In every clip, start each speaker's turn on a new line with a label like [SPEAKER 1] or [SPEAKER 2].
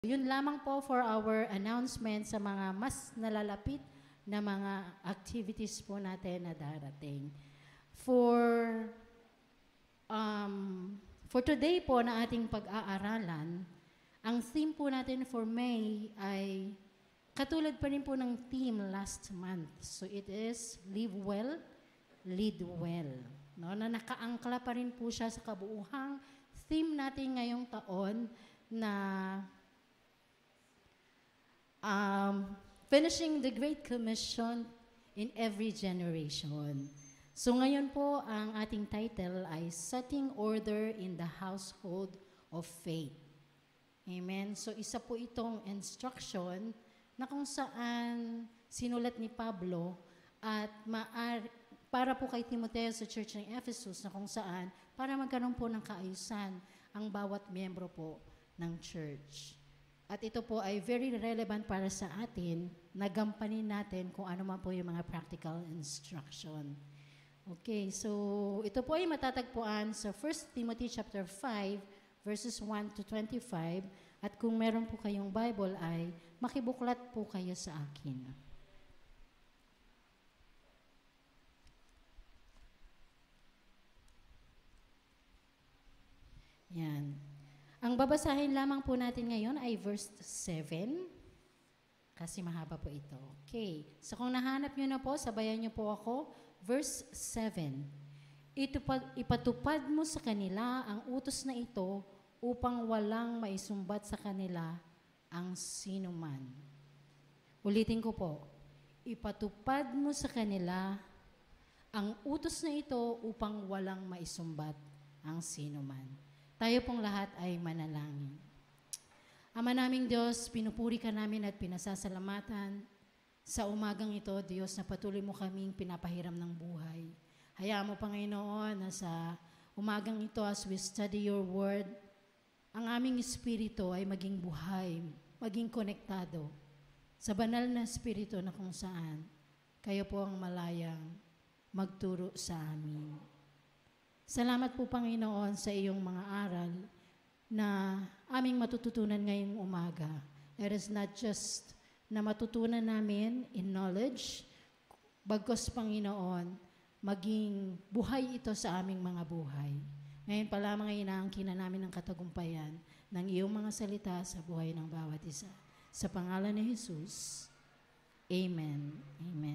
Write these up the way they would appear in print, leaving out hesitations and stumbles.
[SPEAKER 1] Yun lamang po for our announcement sa mga mas nalalapit na mga activities po natin na darating. For for today po na ating pag-aaralan, ang theme po natin for May ay katulad pa rin po ng theme last month. So it is Live Well, Lead Well. No, na nakaangkla pa rin po siya sa kabuuhang theme natin ngayong taon na finishing the Great Commission in every generation. So ngayon po, ang ating title ay Setting Order in the Household of Faith. Amen. So isa po itong instruction na kung saan sinulat ni Pablo at para po kay Timoteo sa Church ng Ephesus na kung saan para magkaroon po ng kaayusan ang bawat miyembro po ng church. At ito po ay very relevant para sa atin, nagampanin natin kung ano man po yung mga practical instruction. Okay, so ito po ay matatagpuan sa 1 Timothy chapter 5, verses 1 to 25. At kung meron po kayong Bible ay makibuklat po kayo sa akin. Yan. Ang babasahin lamang po natin ngayon ay verse 7, kasi mahaba po ito. Okay. So kung nahanap nyo na po, sabayan nyo po ako. Verse 7. Ipatupad mo sa kanila ang utos na ito upang walang maisumbat sa kanila ang sinuman. Ulitin ko po. Ipatupad mo sa kanila ang utos na ito upang walang maisumbat ang sinuman. Tayo pong lahat ay manalangin. Ama naming Diyos, pinupuri ka namin at pinasasalamatan sa umagang ito, Diyos, na patuloy mo kaming pinapahiram ng buhay. Hayaan mo, Panginoon, na sa umagang ito as we study your word, ang aming espiritu ay maging buhay, maging konektado sa banal na espiritu na kung saan kayo po ang malayang magturo sa amin. Salamat po, Panginoon, sa iyong mga aral na aming matututunan ngayong umaga. It is not just na matutunan namin in knowledge, bagkus, Panginoon, maging buhay ito sa aming mga buhay. Ngayon pa lamang ay inaangkin na namin ang katagumpayan ng iyong mga salita sa buhay ng bawat isa. Sa pangalan ni Jesus, Amen. Amen.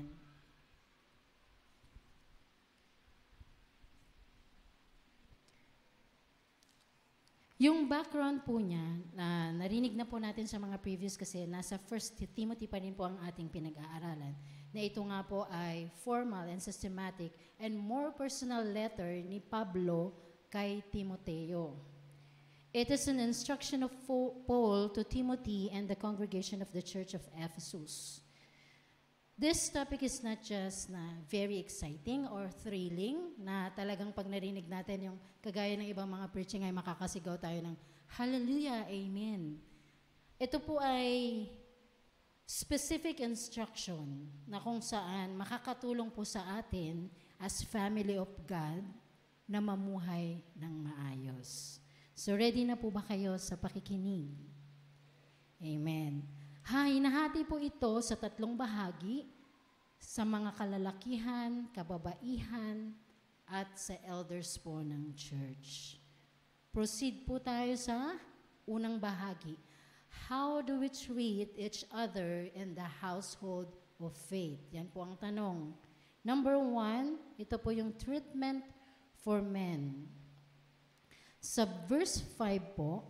[SPEAKER 1] Yung background po niya, na narinig na po natin sa mga previous kasi nasa 1 Timothy pa rin po ang ating pinag-aaralan, na ito nga po ay formal and systematic and more personal letter ni Pablo kay Timoteo. It is an instruction of Paul to Timothy and the congregation of the Church of Ephesus. This topic is not just na very exciting or thrilling, na talagang pag narinig natin yung kagaya ng ibang mga preaching ay makakasigaw tayo ng Hallelujah, Amen. Ito po ay specific instruction na kung saan makakatulong po sa atin as family of God na mamuhay ng maayos. So ready na po ba kayo sa pakikinig? Amen. Hinahati po ito sa tatlong bahagi, sa mga kalalakihan, kababaihan, at sa elders po ng church. Proceed po tayo sa unang bahagi. How do we treat each other in the household of faith? Yan po ang tanong. Number 1, ito po yung treatment for men. Sa verse 5 po,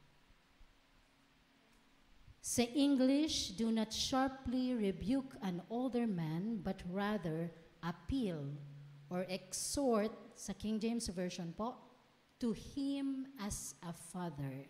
[SPEAKER 1] sa English, do not sharply rebuke an older man, but rather appeal or exhort, sa King James Version po, to him as a father.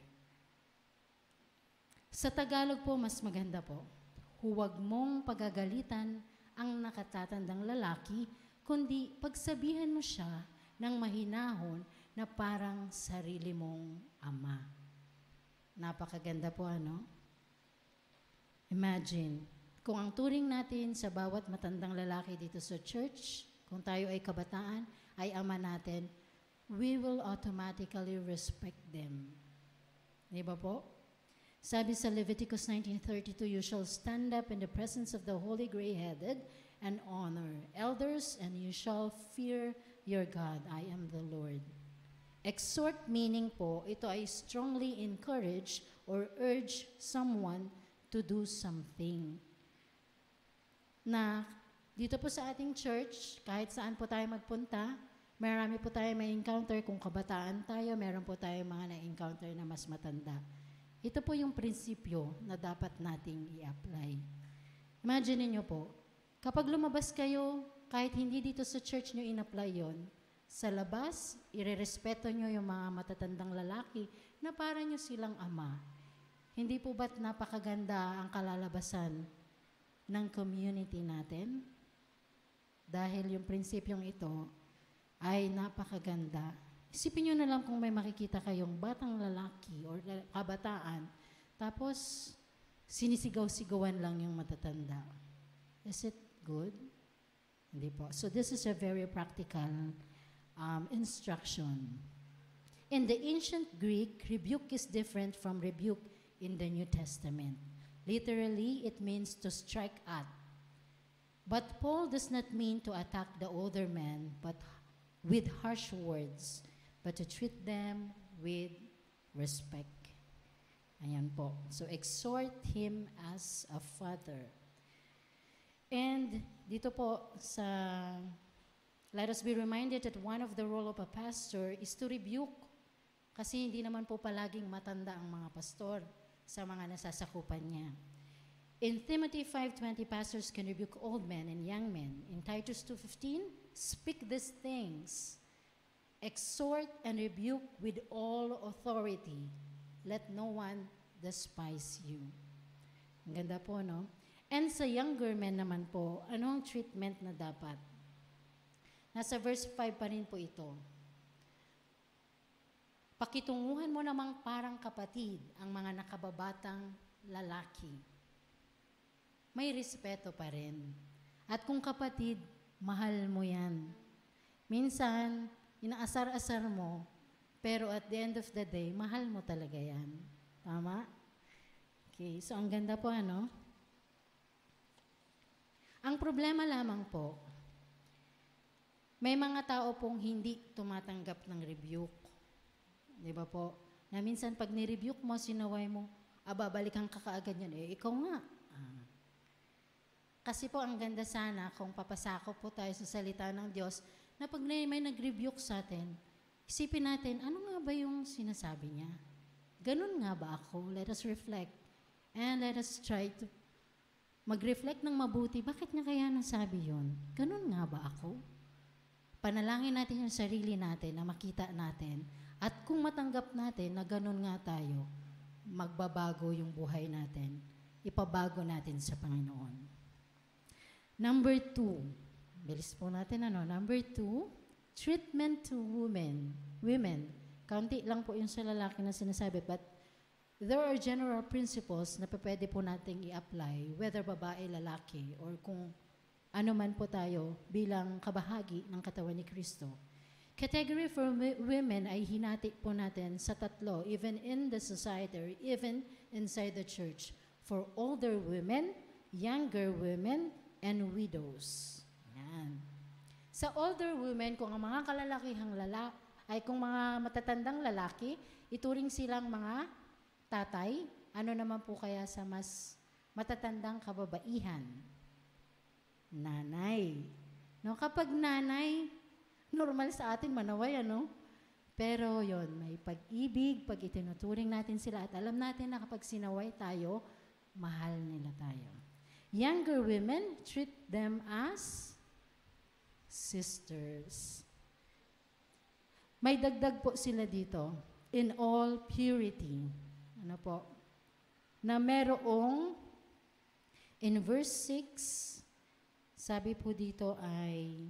[SPEAKER 1] Sa Tagalog po, mas maganda po, huwag mong pagagalitan ang nakatatandang lalaki, kundi pagsabihan mo siya ng mahinahon na parang sarili mong ama. Napakaganda po, ano? Imagine, kung ang turing natin sa bawat matandang lalaki dito sa church, kung tayo ay kabataan, ay ama natin, we will automatically respect them. Di ba po? Sabi sa Leviticus 19:32, you shall stand up in the presence of the holy gray-headed and honor elders, and you shall fear your God. I am the Lord. Exhort meaning po, ito ay strongly encourage or urge someone to do something. Na dito po sa ating church, kahit saan po tayo magpunta, marami po tayo may encounter. Kung kabataan tayo, meron po tayo mga na-encounter na mas matanda. Ito po yung prinsipyo na dapat nating i-apply. Imagine niyo po, kapag lumabas kayo, kahit hindi dito sa church nyo in-apply yon, sa labas, irerespeto nyo yung mga matatandang lalaki na para nyo silang ama. Hindi po ba't napakaganda ang kalalabasan ng community natin? Dahil yung prinsipyong ito ay napakaganda. Isipin nyo na lang kung may makikita kayong batang lalaki or kabataan, tapos sinisigaw-sigawan lang yung matatanda. Is it good? Hindi po. So this is a very practical instruction. In the ancient Greek, rebuke is different from rebuke in the New Testament. Literally, it means to strike at. But Paul does not mean to attack the older men but with harsh words, but to treat them with respect. Ayan po. So exhort him as a father. And dito po sa, let us be reminded that one of the role of a pastor is to rebuke. Kasi hindi naman po palaging matanda ang mga pastor sa mga nasasakupan niya. In Timothy 5:20, pastors can rebuke old men and young men. In Titus 2:15, speak these things. Exhort and rebuke with all authority. Let no one despise you. Ang ganda po, no? And sa younger men naman po, ano ang treatment na dapat? Nasa verse 5 pa rin po ito. Pakitunguhan mo namang parang kapatid ang mga nakababatang lalaki. May respeto pa rin. At kung kapatid, mahal mo yan. Minsan, inaasar-asar mo, pero at the end of the day, mahal mo talaga yan. Tama? Okay, so ang ganda po, ano? Ang problema lamang po, may mga tao pong hindi tumatanggap ng rebuke. Di ba po? Na minsan pag ni-rebuke mo, sinaway mo, babalikan ka kaagad yan. Ikaw nga. Kasi po ang ganda sana kung papasako po tayo sa salita ng Diyos na pag may nag-rebuke sa atin, isipin natin, ano nga ba yung sinasabi niya? Ganun nga ba ako? Let us reflect. And let us try to mag-reflect ng mabuti. Bakit niya kaya nasabi yun? Ganun nga ba ako? Panalangin natin yung sarili natin na makita natin. At kung matanggap natin na ganun nga tayo, magbabago yung buhay natin. Ipabago natin sa Panginoon. Number 2. Bilis po natin, ano? Number 2, treatment to women. Women. Kaunti lang po yung sa lalaki na sinasabi, but there are general principles na pwede po nating i-apply, whether babae, lalaki, or kung ano man po tayo bilang kabahagi ng katawan ni Kristo. Category for women ay hinati po natin sa tatlo, even in the society or even inside the church. For older women, younger women, and widows. Yan. Sa older women, kung ang mga kalalakihang ay kung mga matatandang lalaki, ituring silang mga tatay, ano naman po kaya sa mas matatandang kababaihan? Nanay. No, kapag nanay, normal sa atin manaway, ano? Pero yon, may pag-ibig, pag itinuturing natin sila at alam natin na kapag sinaway tayo, mahal nila tayo. Younger women, treat them as sisters. May dagdag po sila dito, in all purity. Ano po? Na merong, in verse 6, sabi po dito ay,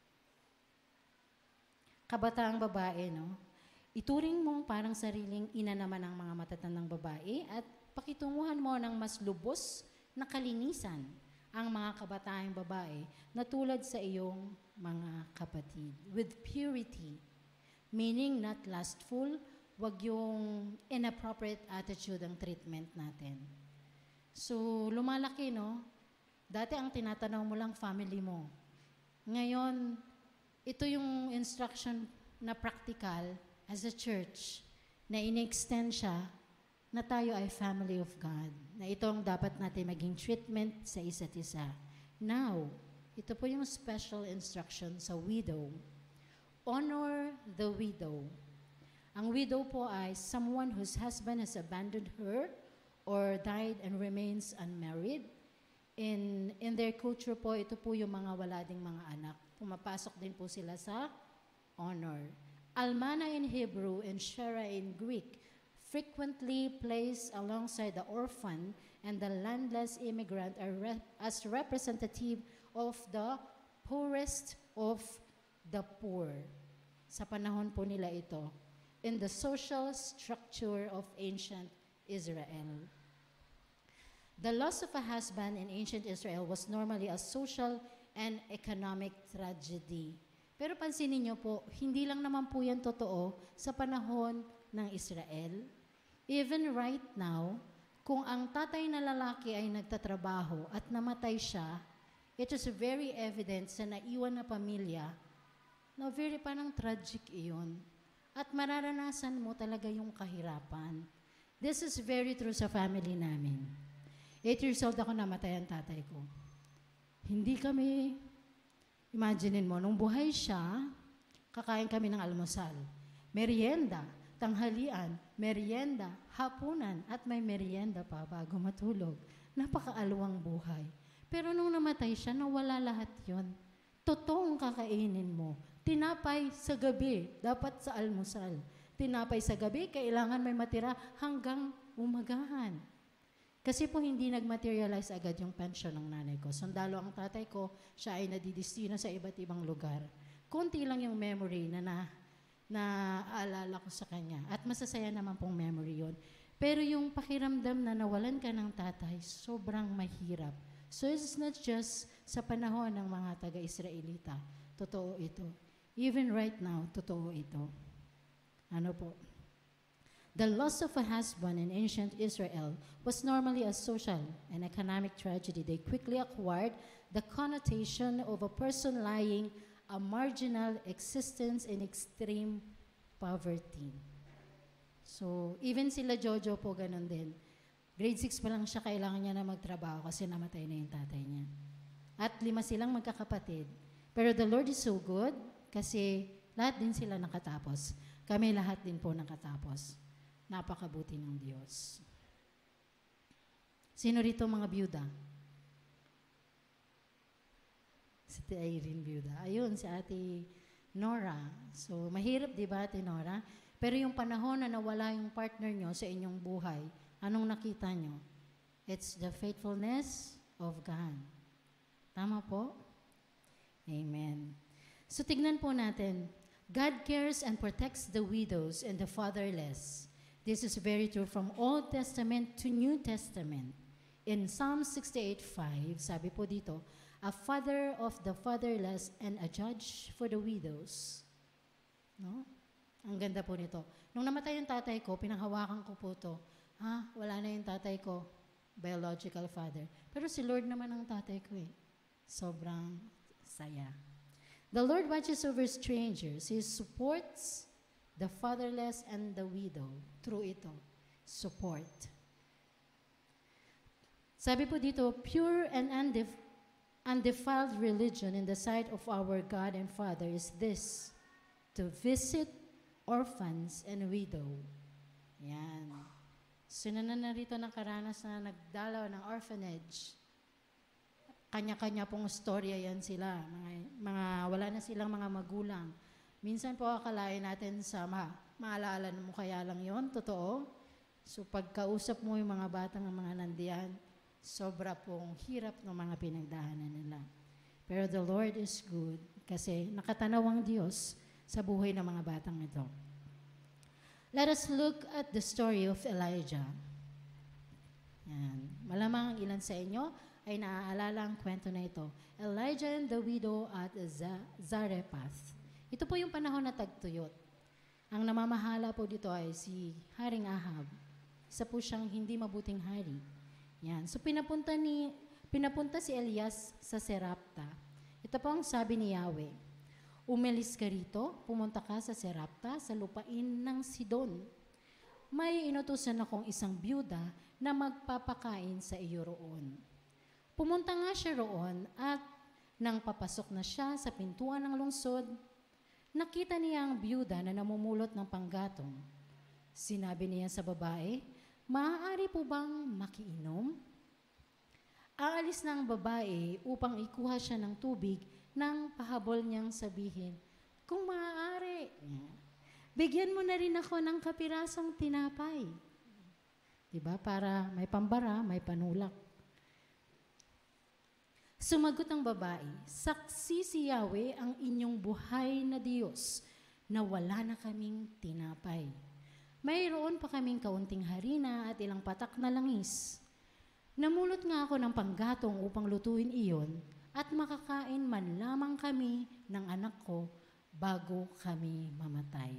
[SPEAKER 1] kabataang babae, no? Ituring mong parang sariling ina naman ng mga matatandang babae at pakitunguhan mo ng mas lubos na kalinisan ang mga kabataang babae na tulad sa iyong mga kapatid. With purity, meaning not lustful, wag yung inappropriate attitude ang treatment natin. So, lumalaki, no? Dati ang tinatanaw mo lang family mo. Ngayon, ito yung instruction na practical as a church na in-extend siya na tayo ay family of God. Na ito ang dapat natin maging treatment sa isa't isa. Now, ito po yung special instruction sa widow. Honor the widow. Ang widow po ay someone whose husband has abandoned her or died and remains unmarried. In their culture po, ito po yung mga wala ding mga anak. Pumapasok din po sila sa honor. Almana in Hebrew and Shera in Greek frequently placed alongside the orphan and the landless immigrant as representative of the poorest of the poor. Sa panahon po nila ito, in the social structure of ancient Israel. The loss of a husband in ancient Israel was normally a social and economic tragedy. Pero pansinin niyo po, hindi lang naman po yan totoo sa panahon ng Israel. Even right now, kung ang tatay na lalaki ay nagtatrabaho at namatay siya, it is very evident sa naiwan na pamilya na very parang tragic iyon. At mararanasan mo talaga yung kahirapan. This is very true sa family namin. 8 years old ako, namatay ang tatay ko. Hindi kami, imaginein mo, nung buhay siya, kakain kami ng almusal. Merienda, tanghalian, merienda, hapunan, at may merienda pa bago matulog. Napakaalwang buhay. Pero nung namatay siya, nawala lahat yon. Totoong kakainin mo. Tinapay sa gabi, dapat sa almusal. Tinapay sa gabi, kailangan may matira hanggang umagahan. Kasi po hindi nag-materialize agad yung pension ng nanay ko. Sundalo ang tatay ko, siya ay nadidistino sa iba't ibang lugar. Kunti lang yung memory na naaalala ko sa kanya. At masasaya naman pong memory yon. Pero yung pakiramdam na nawalan ka ng tatay, sobrang mahirap. So it's not just sa panahon ng mga taga-Israelita. Totoo ito. Even right now, totoo ito. Ano po? The loss of a husband in ancient Israel was normally a social and economic tragedy. They quickly acquired the connotation of a person lying a marginal existence in extreme poverty. So, even sila Jojo po ganun din. Grade 6 pa lang siya, kailangan niya na magtrabaho kasi namatay na yung tatay niya. At 5 silang magkakapatid. Pero the Lord is so good kasi lahat din sila nakatapos. Kami lahat din po nakatapos. Napakabuti ng Diyos. Sino rito mga byuda? Si Ate Irene byuda. Ayun, si Ate Nora. So, mahirap di ba, Ate Nora? Pero yung panahon na nawala yung partner nyo sa inyong buhay, anong nakita nyo? It's the faithfulness of God. Tama po? Amen. So, tignan po natin. God cares and protects the widows and the fatherless. This is very true from Old Testament to New Testament. In Psalm 68:5, sabi po dito, a father of the fatherless and a judge for the widows. No? Ang ganda po nito. Nung namatay yung tatay ko, pinanghawakan ko po to. Wala na yung tatay ko, biological father. Pero si Lord naman ang tatay ko eh. Sobrang saya. The Lord watches over strangers. He supports the fatherless and the widow. Through ito, support. Sabi po dito, pure and undefiled religion in the sight of our God and Father is this, to visit orphans and widow. Yan. Sino na narito nakaranas na nagdalaw ng orphanage? Kanya-kanya pong storya yan sila. Mga wala na silang mga magulang. Minsan po akalain natin sa maalala mo kaya lang yon, totoo. So pagkausap mo yung mga batang ng mga nandiyan, sobra pong hirap ng mga pinagdaanan nila. Pero the Lord is good kasi nakatanaw ang Diyos sa buhay ng mga batang ito. Let us look at the story of Elijah. Yan. Malamang ilan sa inyo ay naaalala ang kwento na ito. Elijah and the widow at Zarephath. Ito po yung panahon na tagtuyot. Ang namamahala po dito ay si Haring Ahab. Isa po siyang hindi mabuting hari. Yan. So pinapunta si Elias sa Serapta. Ito po ang sabi ni Yahweh. Umalis ka rito, pumunta ka sa Serapta, sa lupain ng Sidon. May inutusan akong isang byuda na magpapakain sa iyo roon. Pumunta nga siya roon at nang papasok na siya sa pintuan ng lungsod, nakita niya ang byuda na namumulot ng panggatong. Sinabi niya sa babae, maaari po bang makiinom? Aalis na ang babae upang ikuha siya ng tubig nang pahabol niyang sabihin, kung maaari, bigyan mo na rin ako ng kapirasong tinapay. Diba? Para may pambara, may panulak. Sumagot ang babae, saksi si Yahweh ang inyong buhay na Diyos na wala na kaming tinapay. Mayroon pa kaming kaunting harina at ilang patak na langis. Namulot nga ako ng panggatong upang lutuin iyon at makakain man lamang kami ng anak ko bago kami mamatay.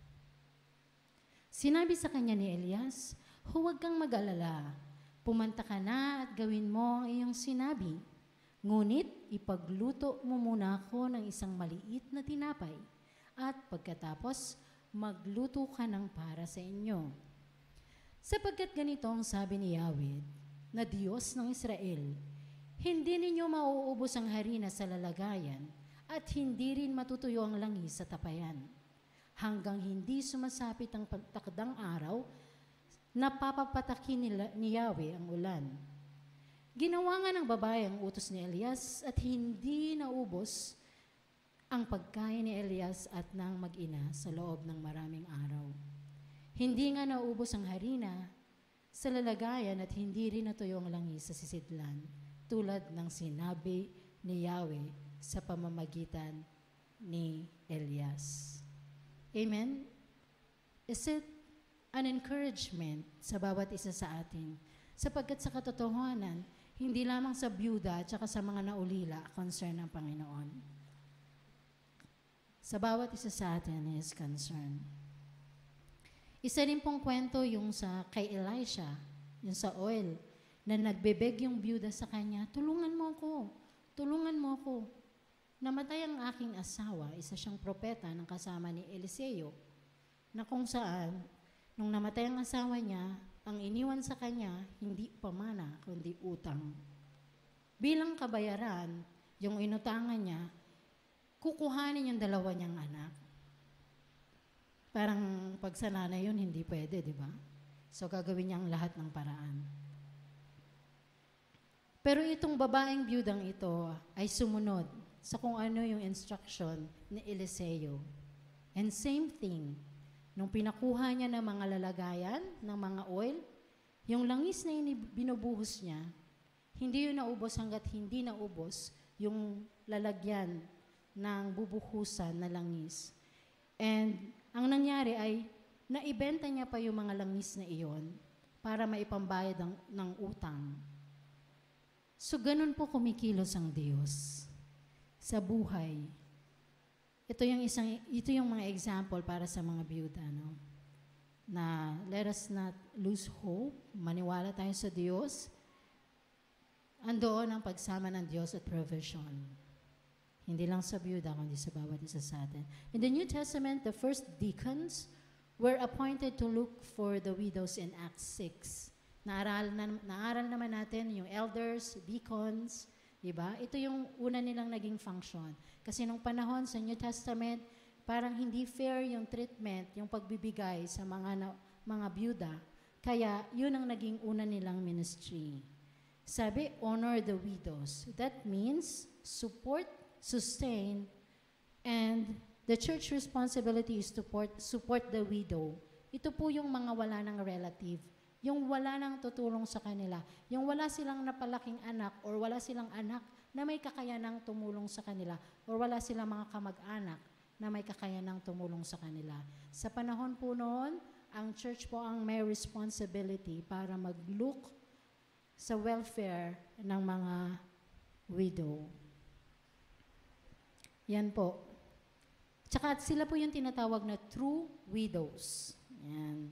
[SPEAKER 1] Sinabi sa kanya ni Elias, huwag kang mag-alala. Pumanta ka na at gawin mo ang iyong sinabi. Ngunit ipagluto mo muna ako ng isang maliit na tinapay at pagkatapos magluto ka ng para sa inyo. Sapagkat ganito ang sabi ni Yahweh, na Diyos ng Israel, hindi ninyo mauubos ang harina sa lalagayan at hindi rin matutuyo ang langis sa tapayan. Hanggang hindi sumasapit ang pagtakdang araw, napapapatakin ni Yahweh ang ulan. Ginawa nga ng babae ang utos ni Elias at hindi naubos ang pagkain ni Elias at ng mag-ina sa loob ng maraming araw. Hindi nga naubos ang harina sa lalagayan at hindi rin natuyo ang langis sa sisidlan, tulad ng sinabi ni Yahweh sa pamamagitan ni Elias. Amen? Is it an encouragement sa bawat isa sa atin? Sapagkat sa katotohanan, hindi lamang sa byuda at saka sa mga naulila concern ng Panginoon. Sa bawat isa sa atin is concern. Isa rin pong kwento yung sa kay Elisha, yung sa oil, na nagbebeg yung byuda sa kanya, tulungan mo ako. Namatay ang aking asawa, isa siyang propeta ng kasama ni Eliseo, na kung saan, nung namatay ang asawa niya, ang iniwan sa kanya, hindi pamana, kundi utang. Bilang kabayaran, yung inutangan niya, kukuhanin yung dalawa niyang anak. Parang pag sa nanay yun, hindi pwede, di ba? So gagawin niya ang lahat ng paraan. Pero itong babaeng byudang ito ay sumunod sa kung ano yung instruction ni Eliseo. And same thing, nung pinakuha niya ng mga lalagayan, ng mga oil, yung langis na binubuhos niya, hindi yun naubos hanggat hindi naubos yung lalagyan ng bubuhusan na langis. And ang nangyari ay, naibenta niya pa yung mga langis na iyon para maipambayad ng utang. So ganun po kumikilos ang Diyos sa buhay. Ito yung mga example para sa mga byuda, no? Na let us not lose hope, maniwala tayo sa Diyos, andoon ang pagsama ng Diyos at provision. Hindi lang sa byuda, kundi sa bawat isa sa atin. In the New Testament, the first deacons were appointed to look for the widows in Acts 6. Naaral naman natin yung elders, deacons, diba? Ito yung una nilang naging function. Kasi nung panahon sa New Testament, parang hindi fair yung treatment, yung pagbibigay sa mga byuda. Kaya yun ang naging una nilang ministry. Sabi, honor the widows. That means support, sustain, and the church responsibility is to support the widow. Ito po yung mga wala ng relative, yung wala nang tutulong sa kanila, yung wala silang napalaking anak or wala silang anak na may kakayanang tumulong sa kanila or wala silang mga kamag-anak na may kakayanang tumulong sa kanila. Sa panahon po noon, ang church po ang may responsibility para mag-look sa welfare ng mga widow. Yan po. Tsaka sila po yung tinatawag na true widows. Yan.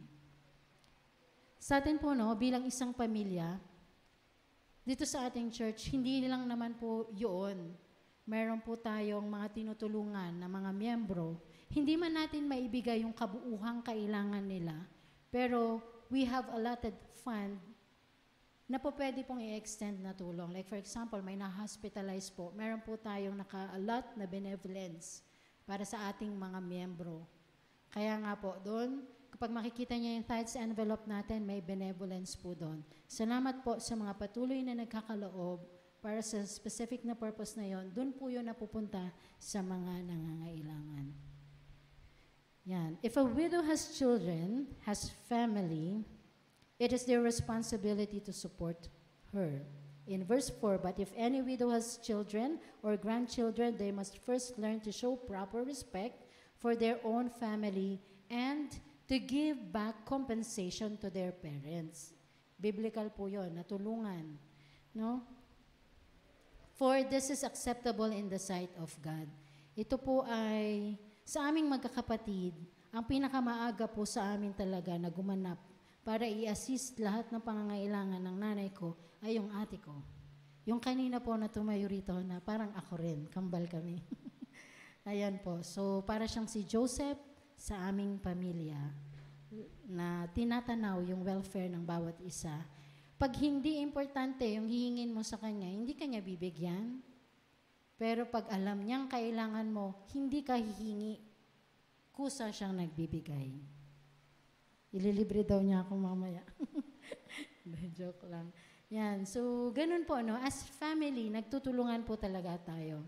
[SPEAKER 1] Sa atin po, no, bilang isang pamilya, dito sa ating church, hindi lang naman po yun. Meron po tayong mga tinutulungan na mga miyembro. Hindi man natin maibigay yung kabuuhang kailangan nila, pero we have allotted fund na po pwede pong i-extend na tulong. Like for example, may na-hospitalize po, meron po tayong naka-allot na benevolence para sa ating mga miyembro. Kaya nga po, doon, kapag makikita niya yung tithes envelope natin, may benevolence po doon. Salamat po sa mga patuloy na nagkakaloob para sa specific na purpose na yon. Doon po yun napupunta sa mga nangangailangan. Yan. If a widow has children, has family, it is their responsibility to support her. In verse 4, but if any widow has children or grandchildren, they must first learn to show proper respect for their own family and to give back compensation to their parents. Biblical po yun, natulungan. No? For this is acceptable in the sight of God. Ito po ay, sa aming magkakapatid, ang pinakamaaga po sa amin talaga na gumanap para i-assist lahat ng pangangailangan ng nanay ko ay yung ate ko. Yung kanina po na tumayo rito na parang ako rin, kambal kami. Ayan po. So, para siyang si Joseph sa aming pamilya na tinatanaw yung welfare ng bawat isa. Pag hindi importante yung hihingin mo sa kanya, hindi kanya bibigyan. Pero pag alam niyang kailangan mo, hindi ka hihingi, kusa siyang nagbibigay. Ililibre daw niya ako mamaya. Joke lang. Yan. So, ganun po, no? As family, nagtutulungan po talaga tayo.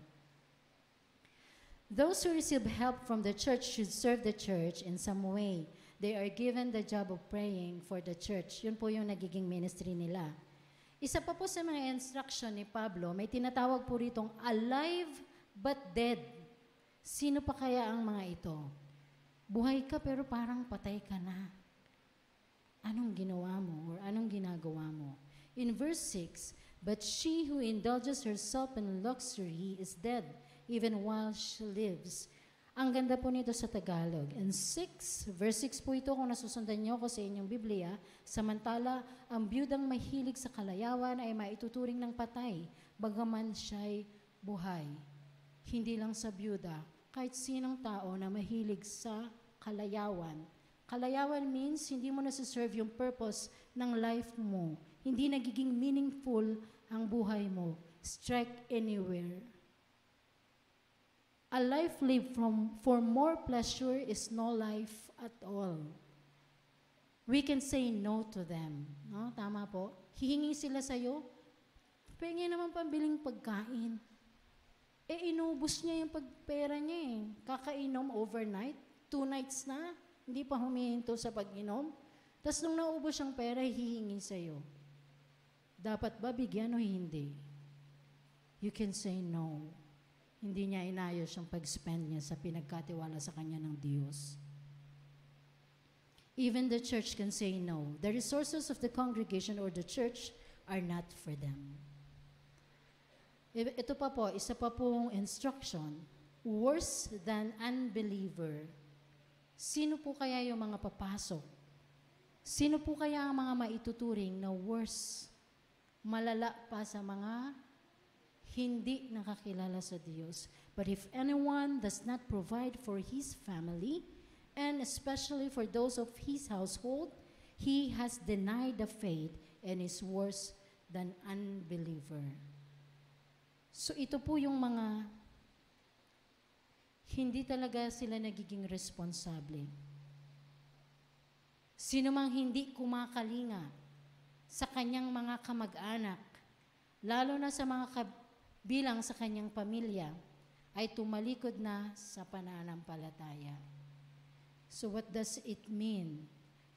[SPEAKER 1] Those who receive help from the church should serve the church in some way. They are given the job of praying for the church. Yun po yung nagiging ministry nila. Isa pa po sa mga instruction ni Pablo, may tinatawag po ritong alive but dead. Sino pa kaya ang mga ito? Buhay ka pero parang patay ka na. Anong ginawa mo or anong ginagawa mo? In verse 6, but she who indulges herself in luxury is dead, even while she lives. Ang ganda po nito sa Tagalog. In verse 6 po ito, kung nasusundan niyo ko sa inyong Biblia, samantala, ang biyudang mahilig sa kalayawan ay maituturing ng patay, bagaman siya'y buhay. Hindi lang sa biyuda, kahit sinong tao na mahilig sa kalayawan. Kalayawan means hindi mo nasa-serve yung purpose ng life mo. Hindi nagiging meaningful ang buhay mo. Strike anywhere. A life lived for more pleasure is no life at all. We can say no to them. No? Tama po. Hihingi sila sa'yo, pengen naman pambiling pagkain. Inubos niya yung pagpera niya eh. Kakainom overnight, 2 nights na, hindi pa humihinto sa pag-inom. Tapos nung naubos ang pera, hihingi sa'yo. Dapat ba bigyan o hindi? You can say no. Hindi niya inayos yung pag-spend niya sa pinagkatiwala sa kanya ng Diyos. Even the church can say no. The resources of the congregation or the church are not for them. Ito pa po, isa pa pong instruction. Worse than unbeliever. Sino po kaya yung mga papasok? Sino po kaya ang mga maituturing na worse? Malala pa sa mga hindi nakakilala sa Diyos. But if anyone does not provide for his family, and especially for those of his household, he has denied the faith and is worse than unbeliever. So ito po yung mga hindi talaga sila nagiging responsable. Sino mang hindi kumakalinga sa kanyang mga kamag-anak, lalo na sa mga bilang sa kanyang pamilya, ay tumalikod na sa pananampalataya. So what does it mean?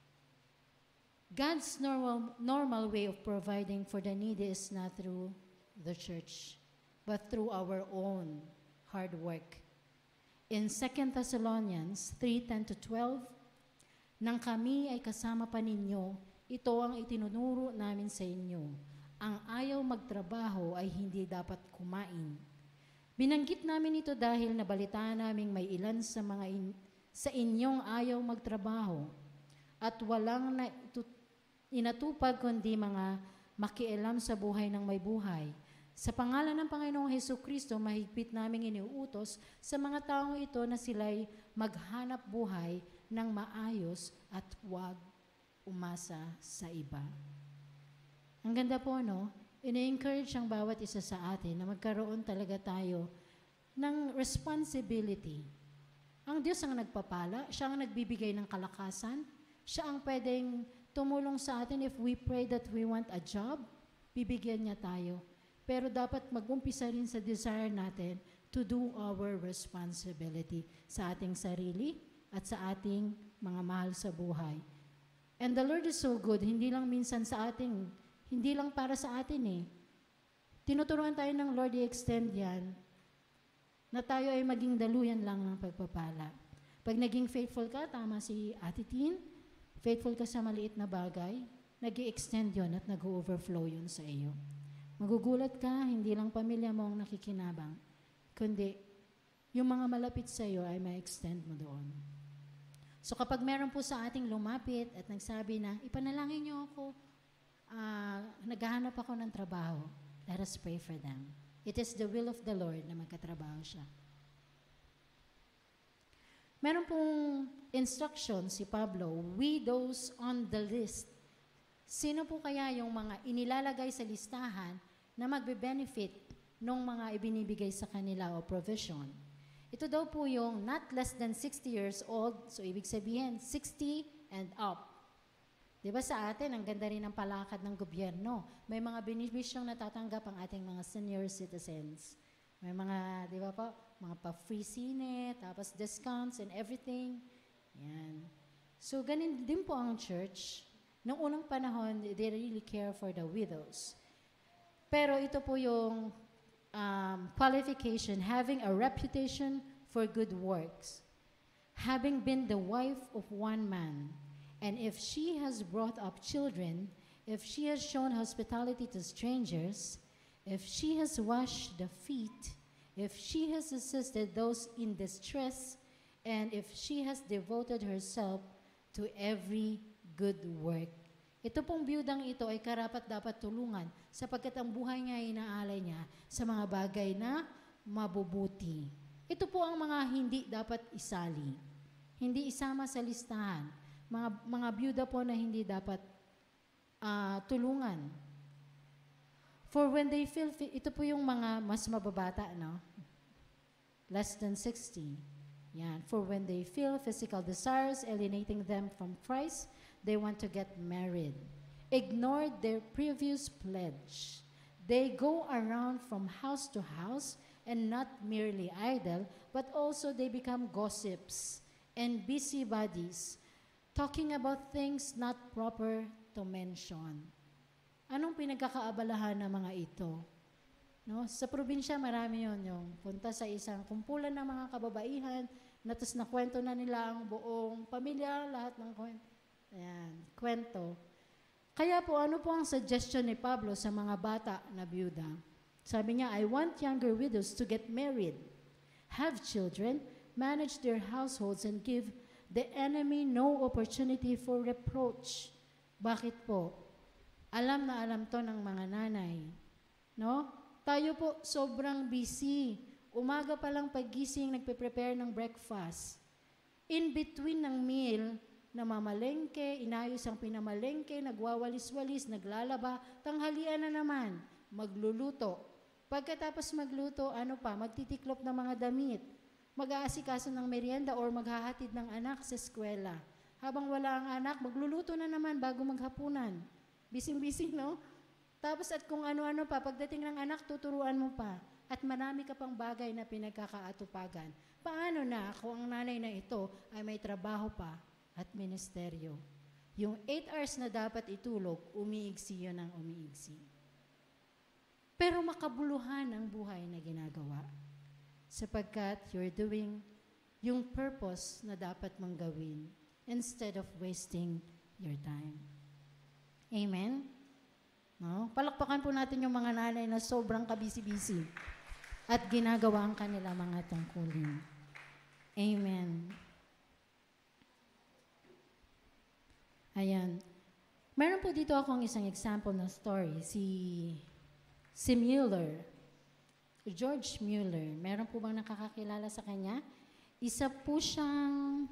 [SPEAKER 1] God's normal way of providing for the needy is not through the church, but through our own hard work. In 2 Thessalonians 3:10-12, nang kami ay kasama pa ninyo, ito ang itinunuro namin sa inyo. Ang ayaw magtrabaho ay hindi dapat kumain. Binanggit namin ito dahil nabalitaan naming may ilan sa inyong ayaw magtrabaho at walang inatupag kundi mga makialam sa buhay ng may buhay. Sa pangalan ng Panginoong Hesukristo, mahigpit naming iniuutos sa mga taong ito na sila'y maghanap buhay ng maayos at huwag umasa sa iba. Ang ganda po, no? Ini-encourage ang bawat isa sa atin na magkaroon talaga tayo ng responsibility. Ang Diyos ang nagpapala, siya ang nagbibigay ng kalakasan, siya ang pwedeng tumulong sa atin if we pray that we want a job, bibigyan niya tayo. Pero dapat mag-umpisa rin sa desire natin to do our responsibility sa ating sarili at sa ating mga mahal sa buhay. And the Lord is so good, hindi lang minsan sa ating, hindi lang para sa atin eh. Tinuturuan tayo ng Lord i-extend yan, na tayo ay maging daluyan lang ng pagpapala. Pag naging faithful ka, tama si Ate Tin, faithful ka sa maliit na bagay, nag-i-extend yun at nag-overflow yun sa iyo. Magugulat ka, hindi lang pamilya mo ang nakikinabang, kundi yung mga malapit sa iyo ay ma-extend mo doon. So kapag meron po sa ating lumapit at nagsabi na, ipanalangin niyo ako, naghahanap ako ng trabaho, let us pray for them. It is the will of the Lord na magkatrabaho siya. Meron pong instruction si Pablo, we those on the list. Sino po kaya yung mga inilalagay sa listahan na magbe-benefit ng mga ibinibigay sa kanila o provision? Ito daw po yung not less than 60 years old, so ibig sabihin 60 and up. Diba sa atin, ang ganda rin ng palakad ng gobyerno. May mga beneficyong natatanggap ang ating mga senior citizens. May mga, di ba po, mga pa-free sine, tapos discounts and everything. Yan. So, ganin din po ang church. Noong unang panahon, they really care for the widows. Pero ito po yung qualification, having a reputation for good works, having been the wife of one man, and if she has brought up children, if she has shown hospitality to strangers, if she has washed the feet, if she has assisted those in distress, and if she has devoted herself to every good work. Ito pong biyudang ito ay karapat-dapat tulungan sapagkat ang buhay niya ay inaalay niya sa mga bagay na mabubuti. Ito po ang mga hindi dapat isali. Hindi isama sa listahan. Mga biyuda po na hindi dapat tulungan. For when they feel, ito po yung mga mas mababata, no? Less than 60. Yan. For when they feel physical desires alienating them from Christ, they want to get married. Ignored their previous pledge. They go around from house to house and not merely idle, but also they become gossips and busybodies, talking about things not proper to mention. Anong pinagkakaabalahan ng mga ito? No? Sa probinsya, marami yun. Yung punta sa isang kumpulan ng mga kababaihan, na tapos nakwento na nila ang buong pamilya, lahat ng kwento. Kaya po, ano po ang suggestion ni Pablo sa mga bata na byuda? Sabi niya, I want younger widows to get married, have children, manage their households, and give the enemy no opportunity for reproach. Bakit po? Alam na alam to ng mga nanay. No? Tayo po sobrang busy. Umaga pa lang paggising, nagpe-prepare ng breakfast. In between ng meal, namamalengke, inayos ang pinamalengke, nagwawalis-walis, naglalaba, tanghalian na naman, magluluto. Pagkatapos magluto, magtitiklop ng mga damit, mag-aasikaso ng merienda or maghahatid ng anak sa eskwela. Habang wala ang anak, magluluto na naman bago maghapunan. Bising-bising, no? Tapos at kung ano-ano pa, pagdating ng anak, tuturuan mo pa. At marami ka pang bagay na pinagkakaatupagan. Paano na kung ang nanay na ito ay may trabaho pa at ministeryo? Yung 8 hours na dapat itulog, umiigsi yun ang umiigsi. Pero makabuluhan ang buhay na ginagawa. Sapagkat you're doing yung purpose na dapat mong gawin instead of wasting your time. Amen? No? Palakpakan po natin yung mga nanay na sobrang kabisi-bisi. at ginagawa ang kanila mga tungkulin. Amen. Ayan. Meron po dito akong isang example na story. Si Mueller, George Mueller. Meron po bang nakakakilala sa kanya? Isa po siyang...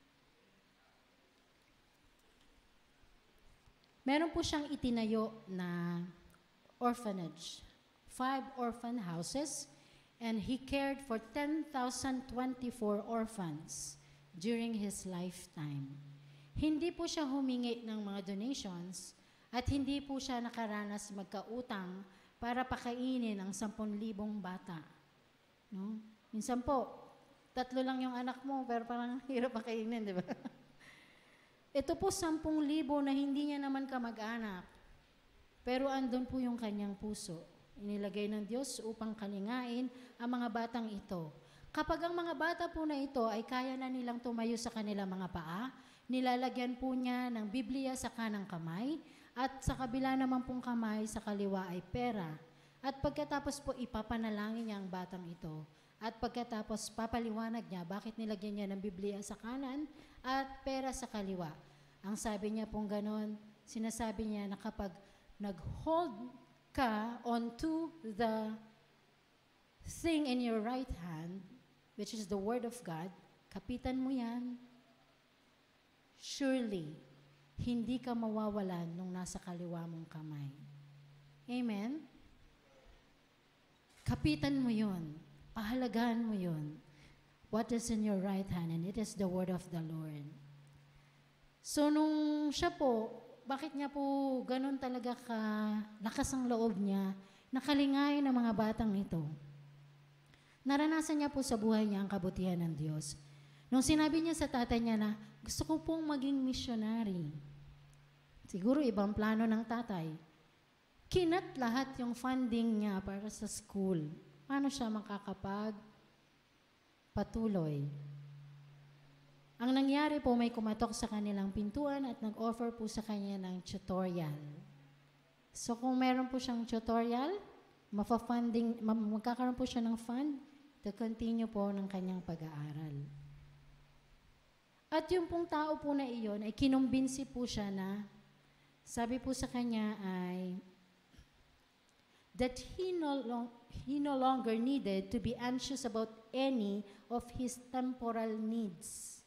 [SPEAKER 1] Meron po siyang itinayo na orphanage. 5 orphan houses, and he cared for 10,024 orphans during his lifetime. Hindi po siya humingi ng mga donations at hindi po siya nakaranas magkautang para pakainin ang 10,000 bata. No? Minsan po, 3 lang yung anak mo, pero parang hirap pakainin, di ba? Ito po 10,000 na hindi niya naman kamag-anak, pero andun po yung kanyang puso. Inilagay ng Diyos upang kalingain ang mga batang ito. Kapag ang mga bata po na ito ay kaya na nilang tumayo sa kanilang mga paa, nilalagyan po niya ng Biblia sa kanang kamay at sa kabila naman pong kamay sa kaliwa ay pera. At pagkatapos po ipapanalangin niya ang batang ito. At pagkatapos papaliwanag niya bakit nilagyan niya ng Biblia sa kanan at pera sa kaliwa. Ang sabi niya pong ganon, sinasabi niya na kapag nag-hold ka onto the thing in your right hand, which is the Word of God, kapitan mo yan, surely, hindi ka mawawalan nung nasa kaliwa mong kamay. Amen? Kapitan mo yun. Pahalagahan mo yun. What is in your right hand? And it is the word of the Lord. So, nung siya po, bakit niya po ganun talaga lakas ang loob niya, nakalingay ng mga batang ito? Naranasan niya po sa buhay niya ang kabutihan ng Diyos. Nung sinabi niya sa tatay niya na, gusto ko pong maging missionary. Siguro ibang plano ng tatay. Kinat lahat yung funding niya para sa school. Paano siya makakapagpatuloy? Ang nangyari po, may kumatok sa kanilang pintuan at nag-offer po sa kanya ng tutorial. So kung meron po siyang tutorial, magkakaroon po siya ng fund to continue po ng kanyang pag-aaral. At yung pong tao po na iyon ay kinumbinsi po siya na, sabi po sa kanya ay, that he no longer needed to be anxious about any of his temporal needs.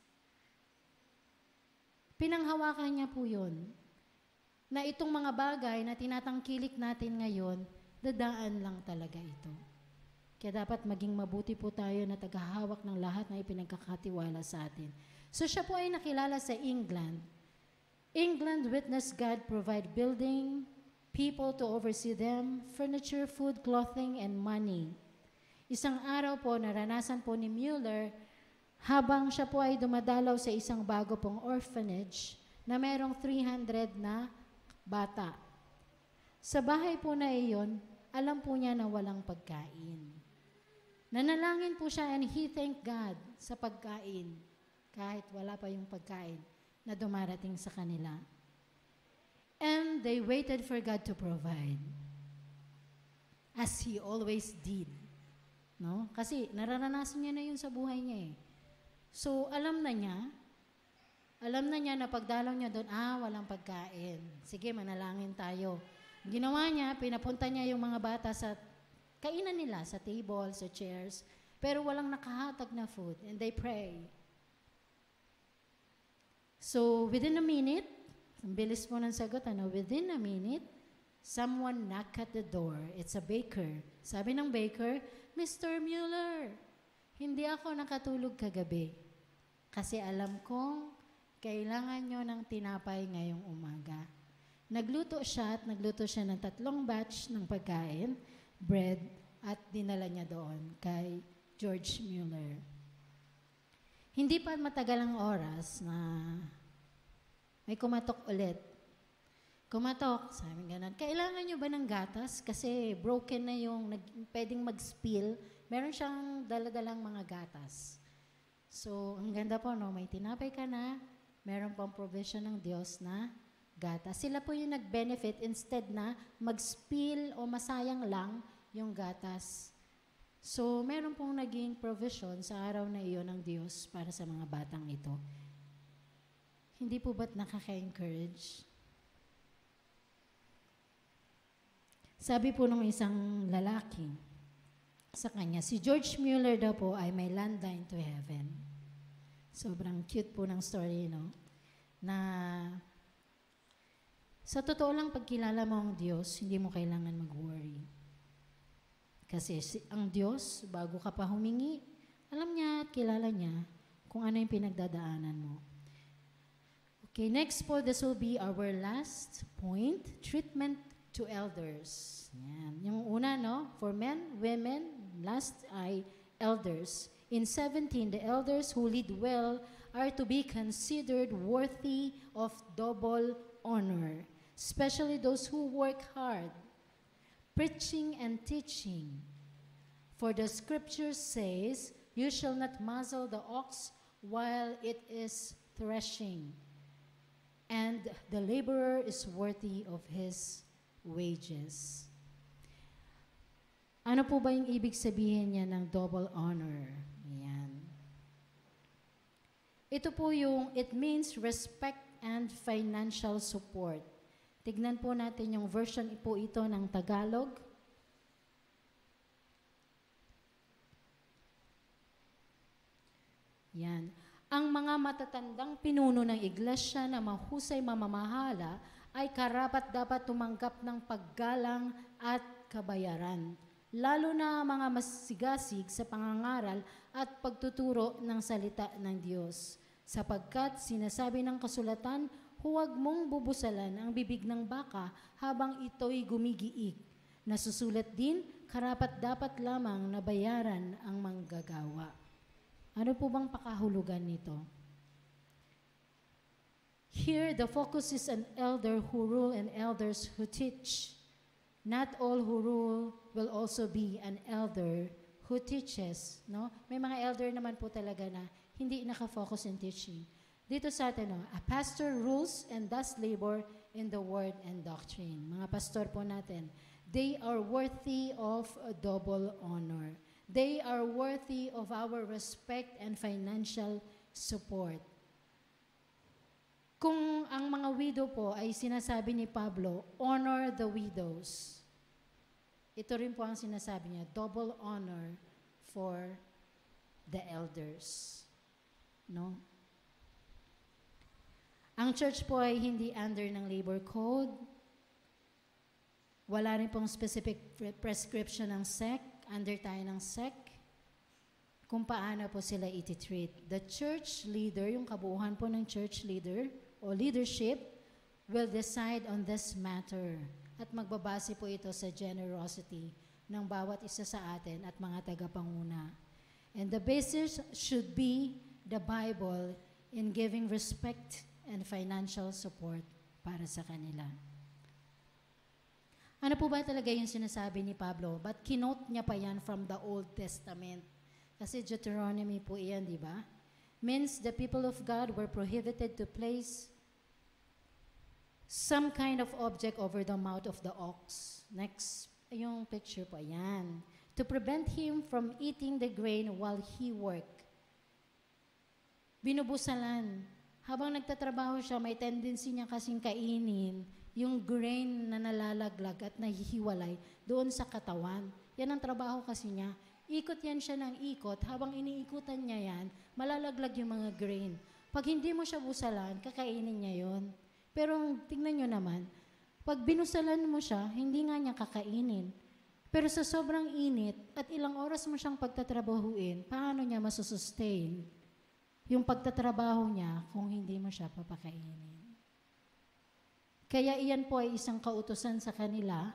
[SPEAKER 1] Pinanghawakan niya po yun, na itong mga bagay na tinatangkilik natin ngayon, dadaan lang talaga ito. Kaya dapat maging mabuti po tayo na tagahawak ng lahat na ipinagkakatiwala sa atin. So siya po ay nakilala sa England. England witnessed God provide building, people to oversee them, furniture, food, clothing, and money. Isang araw po, naranasan po ni Mueller habang siya po ay dumadalaw sa isang bago pong orphanage na merong 300 na bata. Sa bahay po na iyon, alam po niya na walang pagkain. Nanalangin po siya and he thanked God sa pagkain kahit wala pa yung pagkain na dumarating sa kanila. And they waited for God to provide. As He always did. No? Kasi nararanasan niya na yun sa buhay niya eh. So, alam na niya na pagdalaw niya doon, walang pagkain. Sige, manalangin tayo. Ginawa niya, pinapunta niya yung mga bata sa kainan nila, sa table, sa chairs, pero walang nakahatag na food, and they pray. So, within a minute, ang bilis mo ng sagot, within a minute, someone knocked at the door. It's a baker. Sabi ng baker, Mr. Mueller, hindi ako nakatulog kagabi kasi alam kong kailangan nyo ng tinapay ngayong umaga. Nagluto siya ng 3 batch ng pagkain, bread, at dinala niya doon kay George Mueller. Hindi pa matagal ang oras na may kumatok ulit. Kumatok, sabi ganun, kailangan nyo ba ng gatas? Kasi broken na yung pwedeng mag-spill. Meron siyang daladalang mga gatas. So, ang ganda po, no? May tinapay ka na, meron pang provision ng Diyos na gatas. Sila po yung nag-benefit instead na mag-spill o masayang lang yung gatas. So, meron pong naging provision sa araw na iyon ng Diyos para sa mga batang ito. Hindi po ba't nakaka-encourage? Sabi po nung isang lalaki sa kanya, si George Mueller daw po ay may landline to heaven. Sobrang cute po ng story, no? Na sa totoo lang, pagkilala mo ang Diyos, hindi mo kailangan mag-worry. Kasi ang Diyos, bago ka pa humingi, alam niya at kilala niya kung ano yung pinagdadaanan mo. Okay, next po, this will be our last point, treatment to elders. Yan. Yung una, no? For men, women, last ay elders. In 17, the elders who lead well are to be considered worthy of double honor, especially those who work hard, preaching and teaching. For the scripture says, you shall not muzzle the ox while it is threshing, and the laborer is worthy of his wages. Ano po ba yung ibig sabihin niya ng double honor? Yan. Ito po yung, it means respect and financial support. Tignan po natin yung version po ito ng Tagalog. Yan. Ang mga matatandang pinuno ng iglesia na mahusay mamamahala ay karapat-dapat tumanggap ng paggalang at kabayaran, lalo na mga masigasig sa pangangaral at pagtuturo ng salita ng Diyos. Sapagkat sinasabi ng kasulatan, huwag mong bubusalan ang bibig ng baka habang ito'y gumigiig. Nasusulat din, karapat-dapat lamang na bayaran ang manggagawa. Ano po bang pakahulugan nito? Here, the focus is an elder who rule and elders who teach. Not all who rule will also be an elder who teaches. No? May mga elder naman po talaga na hindi nakafocus in teaching. Dito sa atin, no, a pastor rules and does labor in the word and doctrine. Mga pastor po natin, they are worthy of a double honor. They are worthy of our respect and financial support. Kung ang mga widow po ay sinasabi ni Pablo, honor the widows. Ito rin po ang sinasabi niya, double honor for the elders. No? Ang church po ay hindi under ng labor code. Wala rin pong specific prescription ng SEC. Under tayo ng SEC. Kung paano po sila iti-treat. The church leader, yung kabuuan po ng church leader o leadership, will decide on this matter. At magbabase po ito sa generosity ng bawat isa sa atin at mga tagapanguna. And the basis should be the Bible in giving respect and financial support para sa kanila. Ano po ba talaga yung sinasabi ni Pablo? But kinote niya pa yan from the Old Testament. Kasi Deuteronomy po iyan, di ba? Means the people of God were prohibited to place some kind of object over the mouth of the ox. Next, yung picture po, yan. To prevent him from eating the grain while he worked. Binubusalan. Habang nagtatrabaho siya, may tendency niya kasing kainin yung grain na nalalaglag at nahihiwalay doon sa katawan. Yan ang trabaho kasi niya. Ikot yan siya ng ikot. Habang iniikutan niya yan, malalaglag yung mga grain. Pag hindi mo siya busalan, kakainin niya yon. Pero tingnan nyo naman, pag binusalan mo siya, hindi nga niya kakainin. Pero sa sobrang init at ilang oras mo siyang pagtatrabahuin, paano niya masusustain yung pagtatrabaho niya kung hindi mo siya papakainin? Kaya iyan po ay isang kautusan sa kanila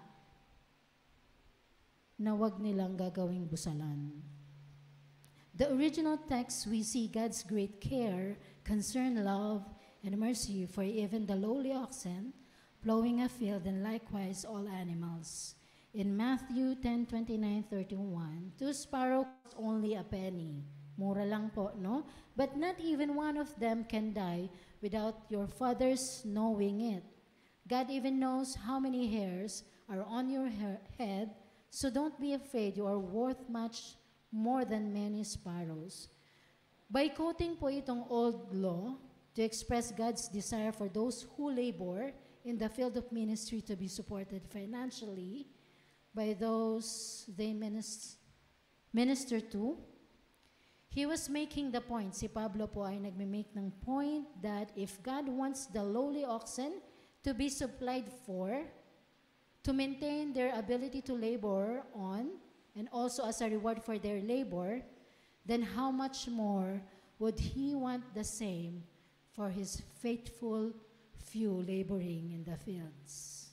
[SPEAKER 1] na wag nilang gagawing busalan. The original text, we see God's great care, concern, love, and mercy for even the lowly oxen plowing a field, and likewise all animals. In Matthew 10:29-31, 2 sparrows cost only a penny. Mura lang po, no? But not even one of them can die without your Father's knowing it. God even knows how many hairs are on your head, so don't be afraid. You are worth much more than many sparrows. By quoting po itong old law to express God's desire for those who labor in the field of ministry to be supported financially by those they minister to, he was making the point, si Pablo po ay nagme-make ng point that if God wants the lowly oxen to be supplied for, to maintain their ability to labor on, and also as a reward for their labor, then how much more would he want the same for his faithful few laboring in the fields?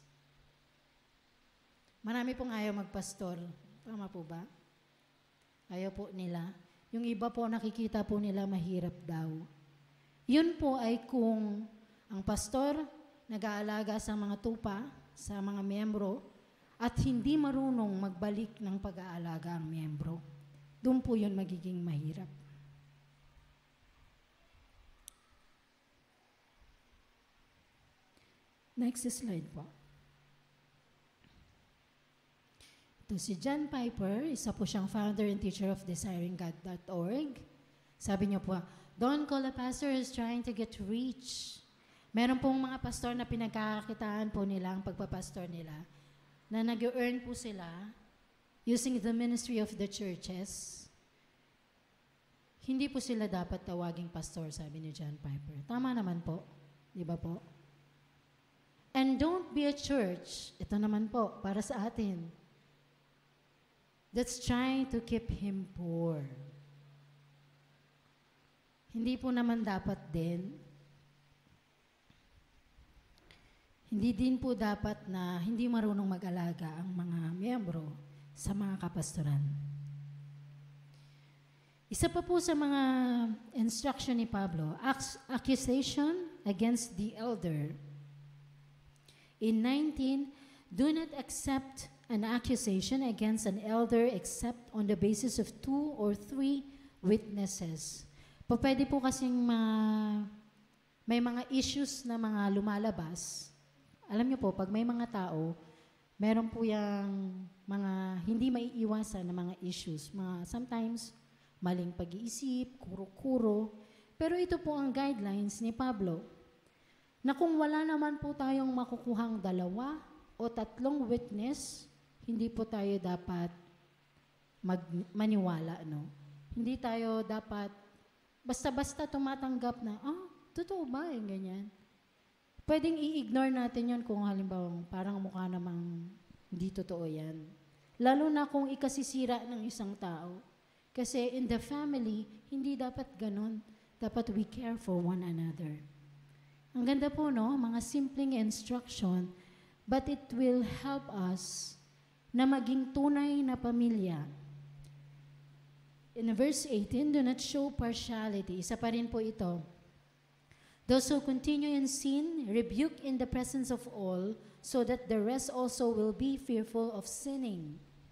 [SPEAKER 1] Marami pong ayaw magpastor. Tama po ba? Ayaw po nila. Yung iba po nakikita po nila mahirap daw. Yun po ay kung ang pastor nag-aalaga sa mga tupa, sa mga miyembro, at hindi marunong magbalik ng pag-aalaga ang miyembro. Doon po yun magiging mahirap. Next slide po. Ito si John Piper, isa po siyang founder and teacher of desiringgod.org. Sabi niyo po, don't call a pastor who's trying to get rich. Meron pong mga pastor na pinagkakakitaan po nila ang pagpapastor nila, na nag-earn po sila using the ministry of the churches. Hindi po sila dapat tawaging pastor, sabi ni John Piper. Tama naman po. Di ba po? And don't be a church, ito naman po, para sa atin, that's trying to keep him poor. Hindi po naman dapat din. Hindi din po dapat na hindi marunong mag-alaga ang mga miyembro sa mga kapastoran. Isa pa po sa mga instruction ni Pablo, accusation against the elder. In 19, do not accept an accusation against an elder except on the basis of 2 or 3 witnesses. Pwede po kasing may mga issues na mga lumalabas. Alam niyo po, pag may mga tao, meron po yung mga hindi maiiwasan na mga issues. Sometimes, maling pag-iisip, kuro-kuro. Pero ito po ang guidelines ni Pablo, na kung wala naman po tayong makukuhang 2 o 3 witness, hindi po tayo dapat maniwala, no? Hindi tayo dapat basta-basta tumatanggap na, totoo ba yung ganyan? Pwedeng i-ignore natin yun kung halimbawa parang mukha namang hindi totoo yan. Lalo na kung ikasisira ng isang tao. Kasi in the family, hindi dapat ganun. Dapat we care for one another. Ang ganda po, no? Mga simpleng instruction, but it will help us na maging tunay na pamilya. In verse 18, do not show partiality. Isa pa rin po ito. Those who continue in sin, rebuke in the presence of all, so that the rest also will be fearful of sinning.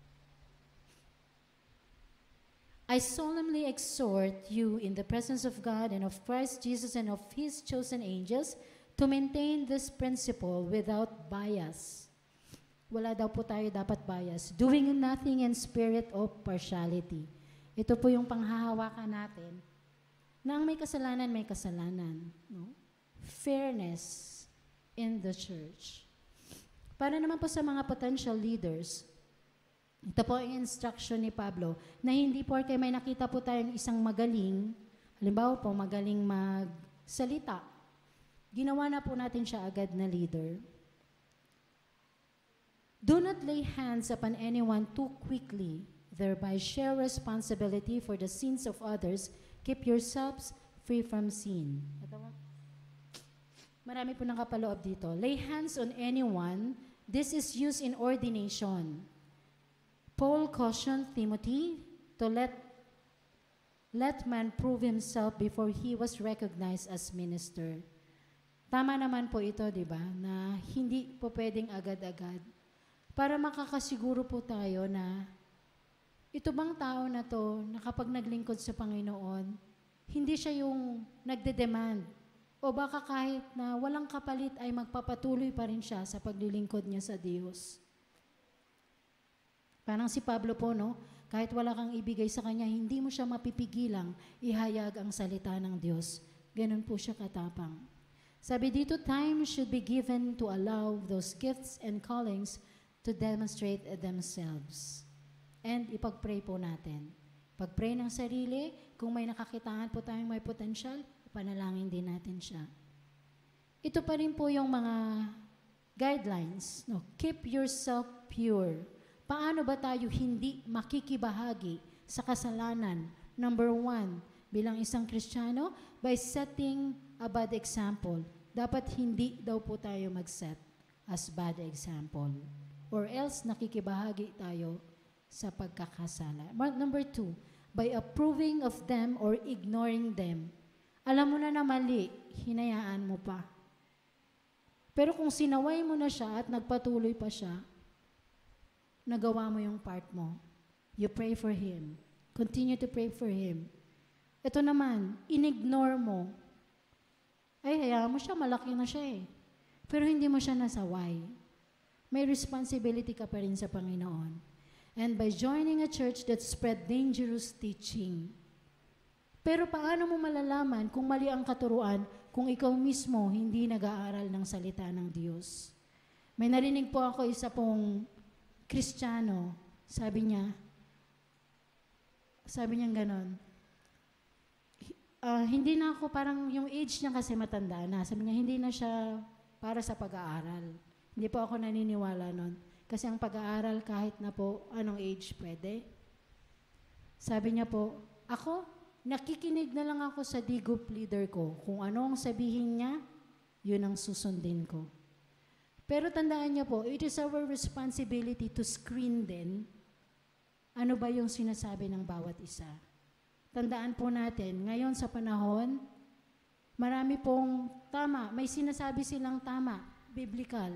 [SPEAKER 1] I solemnly exhort you in the presence of God and of Christ Jesus and of His chosen angels to maintain this principle without bias. Wala daw po tayo dapat bias. Doing nothing in spirit of partiality. Ito po yung panghahawakan natin na ang may kasalanan. No? Fairness in the church. Para naman po sa mga potential leaders, ito po ang instruction ni Pablo, na hindi porke may nakita po tayong isang magaling, halimbawa po magaling magsalita, ginawa na po natin siya agad na leader. Do not lay hands upon anyone too quickly, thereby share responsibility for the sins of others. Keep yourselves free from sin. Marami po nakapaloob dito. Lay hands on anyone. This is used in ordination. Paul cautioned Timothy to let man prove himself before he was recognized as minister. Tama naman po ito, di ba? Na hindi po pwedeng agad-agad. Para makakasiguro po tayo na ito bang tao na to, na kapag naglingkod sa Panginoon, hindi siya yung nagde-demand. O baka kahit na walang kapalit ay magpapatuloy pa rin siya sa paglilingkod niya sa Diyos. Parang si Pablo po, no? Kahit wala kang ibigay sa Kanya, hindi mo siya mapipigilang ihayag ang salita ng Diyos. Ganun po siya katapang. Sabi dito, time should be given to allow those gifts and callings to demonstrate themselves. And ipag-pray po natin. Pag-pray ng sarili, kung may nakakitaan po tayong may potential, panalangin din natin siya. Ito pa rin po yung mga guidelines. No? Keep yourself pure. Paano ba tayo hindi makikibahagi sa kasalanan? Number 1, bilang isang Kristiyano, by setting a bad example. Dapat hindi daw po tayo mag-set as bad example. Or else nakikibahagi tayo sa pagkakasala. Number 2, by approving of them or ignoring them. Alam mo na mali, hinayaan mo pa. Pero kung sinaway mo na siya at nagpatuloy pa siya, nagawa mo yung part mo. You pray for him. Continue to pray for him. Ito naman, inignore mo. Ay, hayaan mo siya, malaki na siya eh. Pero hindi mo siya nasaway. May responsibility ka pa rin sa Panginoon. And by joining a church that spread dangerous teaching. Pero paano mo malalaman kung mali ang katuruan kung ikaw mismo hindi nag-aaral ng salita ng Diyos? May narinig po ako isa pong Kristiyano, sabi niya ganon, hindi na ako, parang yung age niya kasi matanda na, sabi niya hindi na siya para sa pag-aaral. Hindi po ako naniniwala nun. Kasi ang pag-aaral kahit na po anong age pwede. Sabi niya po, ako, nakikinig na lang ako sa D-group leader ko. Kung ano ang sabihin niya, yun ang susundin ko. Pero tandaan niyo po, it is our responsibility to screen din ano ba yung sinasabi ng bawat isa. Tandaan po natin, ngayon sa panahon, marami pong tama, may sinasabi silang tama, biblical.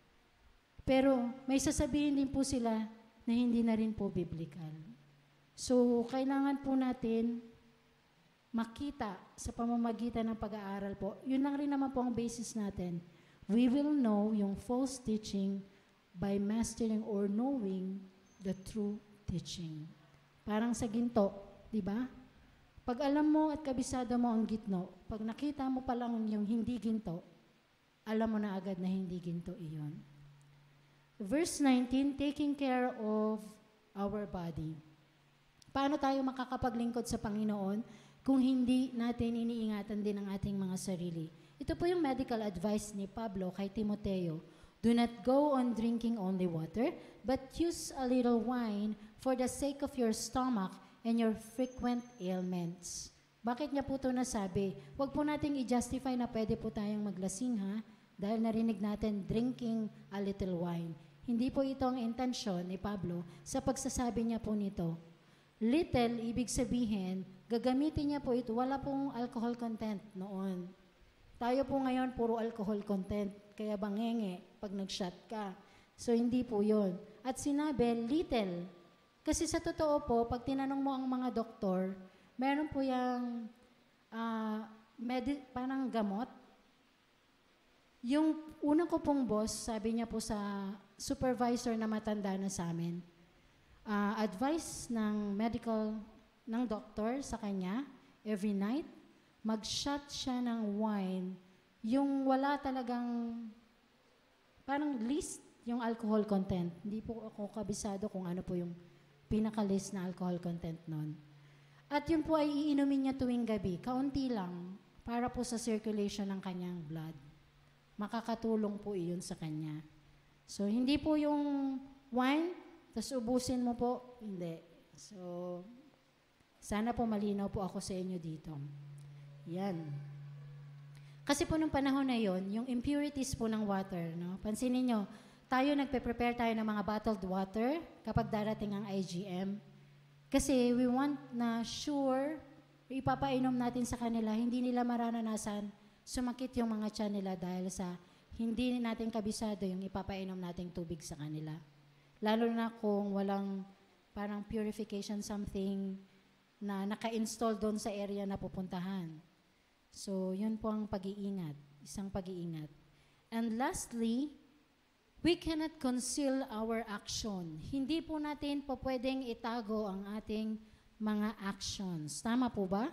[SPEAKER 1] Pero may sasabihin din po sila na hindi na rin po biblical. So, kailangan po natin makita sa pamamagitan ng pag-aaral po. Yun lang rin naman po ang basis natin. We will know yung false teaching by mastering or knowing the true teaching. Parang sa ginto, di ba? Pag alam mo at kabisado mo ang gitno, pag nakita mo pa lang yung hindi ginto, alam mo na agad na hindi ginto iyon. Verse 19, taking care of our body. Paano tayo makakapaglingkod sa Panginoon kung hindi natin iniingatan din ang ating mga sarili? Ito po yung medical advice ni Pablo kay Timoteo. Do not go on drinking only water, but use a little wine for the sake of your stomach and your frequent ailments. Bakit niya po ito nasabi? Huwag po nating i-justify na pwede po tayong maglasing ha, dahil narinig natin drinking a little wine. Hindi po ito ang intensyon ni Pablo sa pagsasabi niya po nito. Little, ibig sabihin, gagamitin niya po ito, wala pong alcohol content noon. Tayo po ngayon, puro alcohol content, kaya bangenge pag nag-shot ka. So, hindi po yun. At sinabi, little. Kasi sa totoo po, pag tinanong mo ang mga doktor, meron po yung parang gamot. Yung unang ko pong boss, sabi niya po sa supervisor na matanda na sa amin, advice ng doctor sa kanya, every night, mag-shot siya ng wine, yung wala talagang, parang list yung alcohol content. Hindi po ako kabisado kung ano po yung pinaka-list na alcohol content nun. At yun po ay iinumin niya tuwing gabi, kaunti lang, para po sa circulation ng kanyang blood. Makakatulong po iyon sa kanya. So, hindi po yung wine, tas ubusin mo po, hindi. So, sana po malinaw po ako sa inyo dito. Yan. Kasi po nung panahon na yon, yung impurities po ng water, no? Pansinin nyo, tayo nagpe-prepare tayo ng mga bottled water kapag darating ang IGM. Kasi we want na sure, ipapainom natin sa kanila, hindi nila maranasan sumakit yung mga tiyan nila dahil sa hindi natin kabisado yung ipapainom nating tubig sa kanila. Lalo na kung walang parang purification something na naka-install doon sa area na pupuntahan. So, yun po ang pag-iingat, isang pag-iingat. And lastly, We cannot conceal our action. Hindi po natin po pwedeng itago ang ating mga actions. Tama po ba?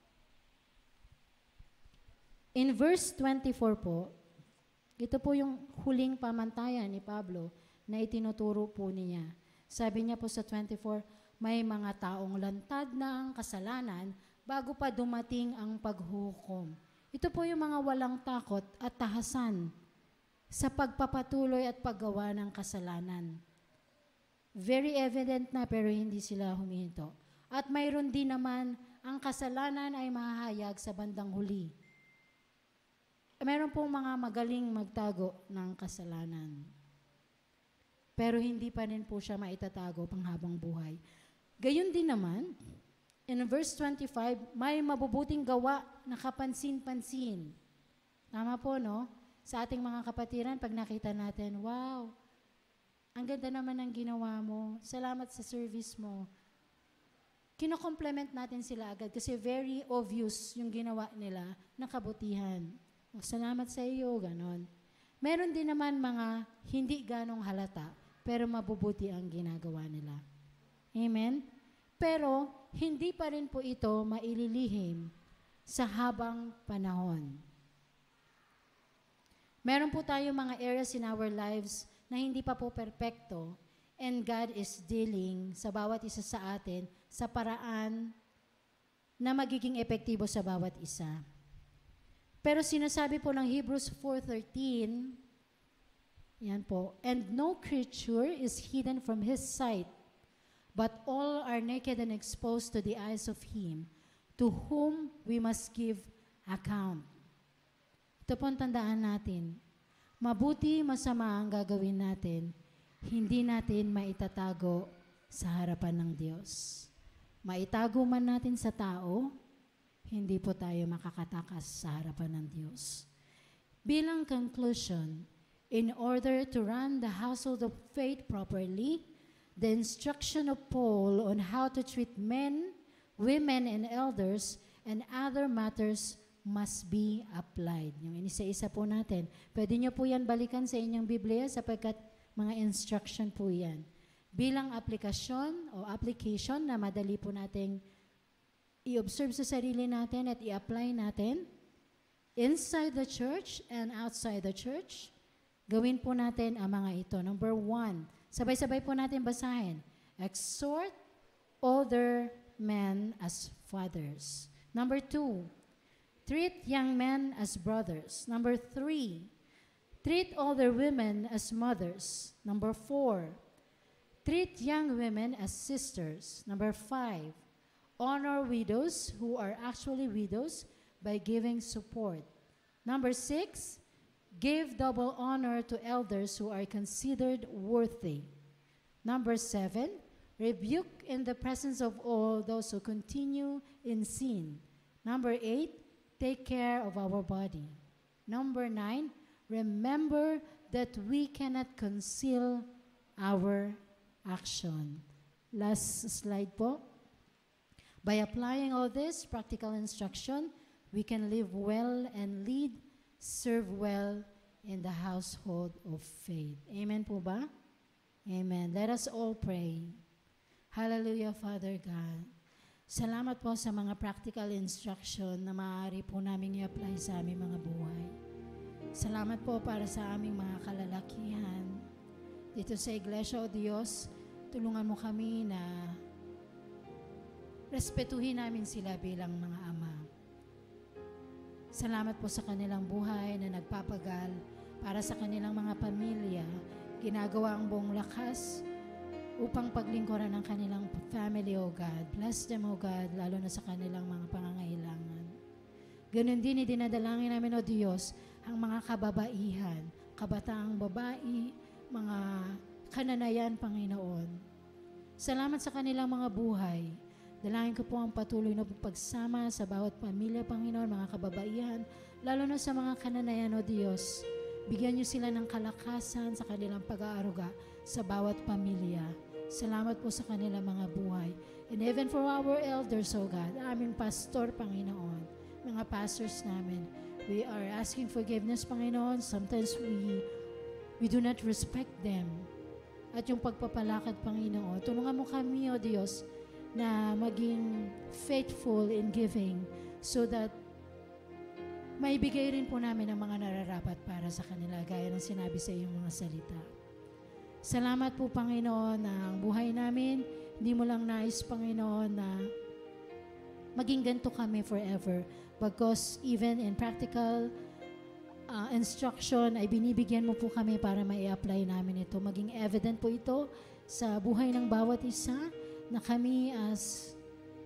[SPEAKER 1] In verse 24 po, ito po yung huling pamantayan ni Pablo na itinuturo po niya. Sabi niya po sa 24, may mga taong lantad na ang kasalanan bago pa dumating ang paghukom. Ito po yung mga walang takot at tahasan sa pagpapatuloy at paggawa ng kasalanan. Very evident na pero hindi sila humihinto. At mayroon din naman ang kasalanan ay mahahayag sa bandang huli. Mayroon pong mga magaling magtago ng kasalanan. Pero hindi pa rin po siya maitatago panghabang buhay. Gayon din naman, in verse 25, may mabubuting gawa na kapansin-pansin. Tama po, no? Sa ating mga kapatiran, pag nakita natin, wow, ang ganda naman ng ginawa mo. Salamat sa service mo. Kino-compliment natin sila agad kasi very obvious yung ginawa nila na kabutihan. O, salamat sa iyo, ganon. Meron din naman mga hindi ganong halata, pero mabubuti ang ginagawa nila. Amen? Pero, hindi pa rin po ito maililihim sa habang panahon. Meron po tayo mga areas in our lives na hindi pa po perpekto and God is dealing sa bawat isa sa atin sa paraan na magiging epektibo sa bawat isa. Pero sinasabi po ng Hebrews 4:13, yan po, and no creature is hidden from His sight, but all are naked and exposed to the eyes of Him, to whom we must give account. Ito po ang tandaan natin. Mabuti, masama ang gagawin natin, hindi natin maitatago sa harapan ng Diyos. Maitago man natin sa tao, hindi po tayo makakatakas sa harapan ng Diyos. Bilang conclusion, in order to run the household of faith properly, the instruction of Paul on how to treat men, women, and elders, and other matters must be applied. Yung isa-isa po natin. Pwede nyo po yan balikan sa inyong Biblia sapagkat mga instruction po yan. Bilang aplikasyon o application na madali po nating i-observe sa sarili natin at i-apply natin inside the church and outside the church, gawin po natin ang mga ito. Number 1, sabay-sabay po natin basahin. Exhort older men as fathers. Number 2, treat young men as brothers. Number 3, treat older women as mothers. Number 4, treat young women as sisters. Number 5, honor widows who are actually widows by giving support. Number 6, give double honor to elders who are considered worthy. Number 7, rebuke in the presence of all those who continue in sin. Number 8, take care of our body. Number 9, remember that we cannot conceal our action. Last slide po. By applying all this practical instruction, we can live well and lead, serve well in the household of faith. Amen po ba? Amen. Let us all pray. Hallelujah, Father God. Salamat po sa mga practical instruction na maaari po namin i-apply sa aming mga buhay. Salamat po para sa aming mga kalalakihan. Dito sa Iglesia o Diyos, tulungan mo kami na respetuhin namin sila bilang mga ama. Salamat po sa kanilang buhay na nagpapagal para sa kanilang mga pamilya, ginagawa ang buong lakas upang paglingkuran ng kanilang family, O God. Bless them, O God, lalo na sa kanilang mga pangangailangan. Ganon din, idinadalangin namin, O Diyos, ang mga kababaihan, kabataang babae, mga kananayan, Panginoon. Salamat sa kanilang mga buhay. Dalangin ko po ang patuloy na pagsama sa bawat pamilya, Panginoon, mga kababaihan, lalo na sa mga kananayan, O Diyos. Bigyan niyo sila ng kalakasan sa kanilang pag-aaruga sa bawat pamilya. Salamat po sa kanilang mga buhay. And even for our elders, O God, aming pastor, Panginoon, mga pastors namin, we are asking forgiveness, Panginoon. Sometimes we we do not respect them. At yung pagpapalakad, Panginoon, tulungan mo kami, O Diyos, na maging faithful in giving so that maibigay rin po namin ang mga nararapat para sa kanila, gaya ng sinabi sa iyong mga salita. Salamat po, Panginoon, na ang buhay namin, hindi mo lang nais, Panginoon, na maging ganito kami forever. Because even in practical instruction, ay binibigyan mo po kami para mai-apply namin ito. Maging evident po ito sa buhay ng bawat isa na kami as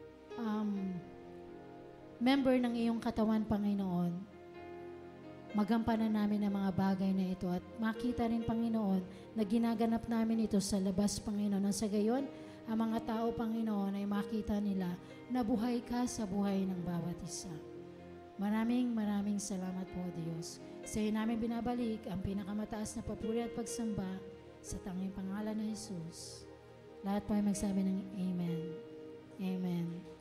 [SPEAKER 1] member ng iyong katawan, Panginoon, magampanan namin ang mga bagay na ito at makita rin, Panginoon, na ginaganap namin ito sa labas, Panginoon. Nang sa gayon, ang mga tao, Panginoon, ay makita nila na buhay ka sa buhay ng bawat isa. Maraming salamat po, Diyos. Sa iyo namin binabalik ang pinakamataas na papuri at pagsamba sa tanging pangalan ng Jesus. Lahat po ay magsabi ng Amen. Amen.